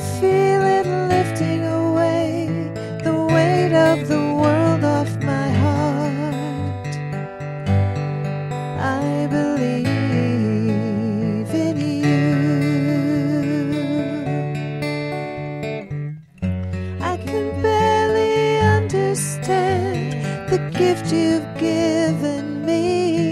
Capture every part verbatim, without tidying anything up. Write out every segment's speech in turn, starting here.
feel it lifting away the weight of the world off my heart. I believe in you. I can barely understand the gift you've given me.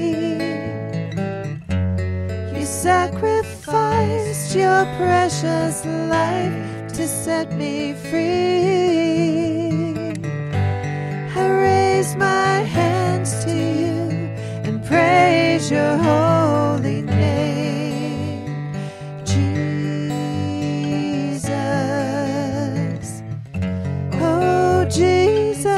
You sacrificed your precious life to set me free. I raise my hands to you and praise your holy name, Jesus. Oh, Jesus,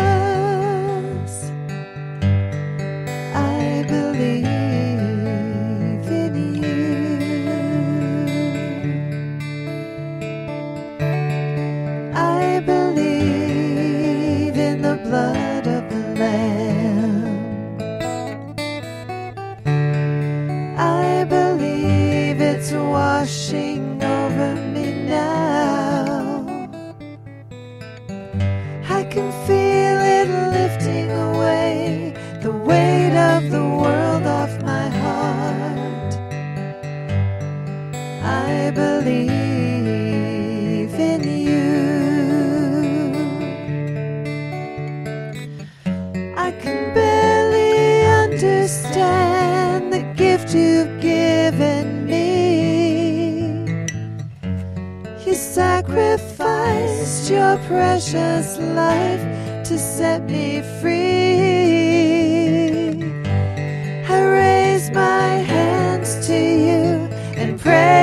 I believe in you. I believe in the blood of the Lamb. I believe it's washing over me now. I can feel it lifting away the weight of the world off my heart. I believe in you. I can barely understand the gift you've given me. You sacrificed your precious life to set me free. I raise my hands to you and pray